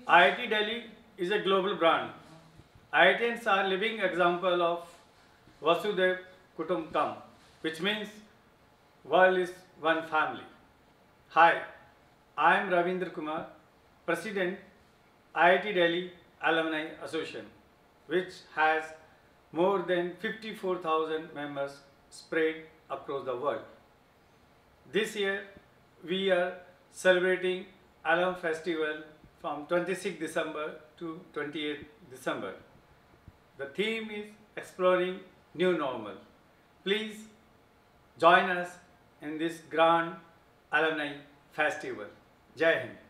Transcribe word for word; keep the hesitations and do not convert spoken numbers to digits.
I I T Delhi is a global brand. IITians are living example of Vasudhaiv Kutumbakam, which means world is one family. Hi, I am Ravindra Kumar, President I I T Delhi Alumni Association, which has more than fifty-four thousand members spread across the world. This year, we are celebrating Alum Festival from twenty-sixth December to twenty-eighth December. The theme is exploring new normal. Please join us in this grand alumni festival. Jai Hind.